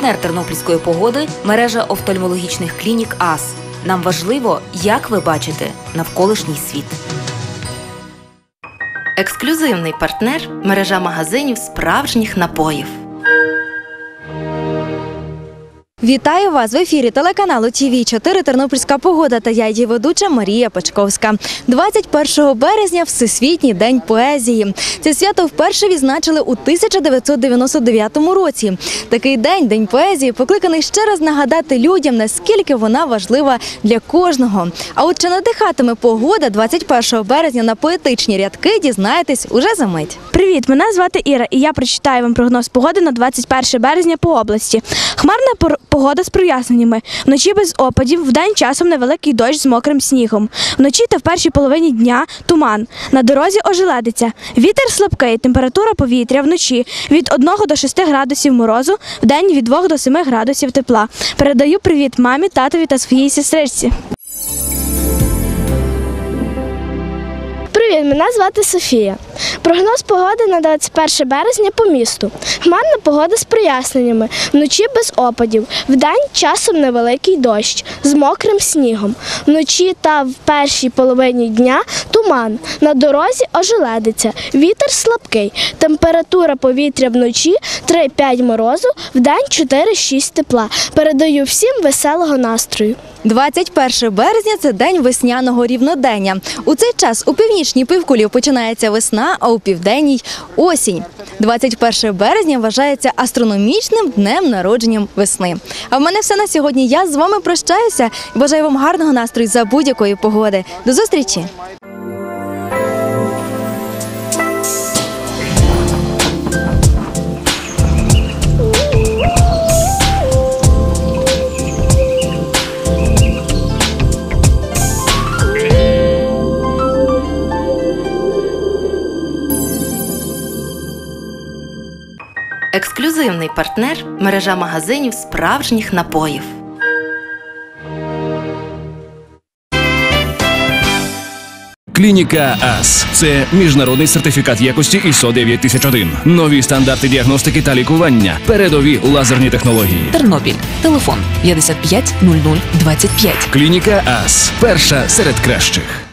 Партнер тернопільської погоди – мережа офтальмологічних клінік АС. Нам важливо, як ви бачите навколишній світ. Ексклюзивний партнер – мережа магазинів справжніх напоїв. Вітаю вас в ефірі телеканалу ТВ4 «Тернопільська погода» та я її ведуча Марія Пачковська. 21 березня – Всесвітній день поезії. Це свято вперше відзначили у 1999 році. Такий день, День поезії, покликаний ще раз нагадати людям, наскільки вона важлива для кожного. А от чи надихатиме погода 21 березня на поетичні рядки, дізнаєтесь уже за мить. Привіт, мене звати Іра, і я прочитаю вам прогноз погоди на 21 березня по області. Хмарна погода з проясненнями. Вночі без опадів, вдень часом невеликий дощ з мокрим снігом. Вночі та в першій половині дня туман. На дорозі ожеледиця. Вітер слабкий, температура повітря вночі від 1 до 6 градусів морозу, вдень від 2 до 7 градусів тепла. Передаю привіт мамі, татові та своїй сестричці. Привіт, мене звати Софія. Прогноз погоди на 21 березня по місту. Хмарна погода з проясненнями. Вночі без опадів. Вдень часом невеликий дощ з мокрим снігом. Вночі та в першій половині дня туман. На дорозі ожеледиця. Вітер слабкий. Температура повітря вночі 3-5 морозу, вдень 4-6 тепла. Передаю всім веселого настрою. 21 березня – це день весняного рівнодення. У цей час у північній півкулі починається весна, а у південній – осінь. 21 березня вважається астрономічним днем народження весни. А в мене все на сьогодні. Я з вами прощаюся і бажаю вам гарного настрою за будь-якої погоди. До зустрічі! Ексклюзивний партнер – мережа магазинів справжніх напоїв. Клініка АС – це міжнародний сертифікат якості ISO 9001. Нові стандарти діагностики та лікування. Передові лазерні технології. Тернопіль. Телефон 55 00 25. Клініка АС – перша серед кращих.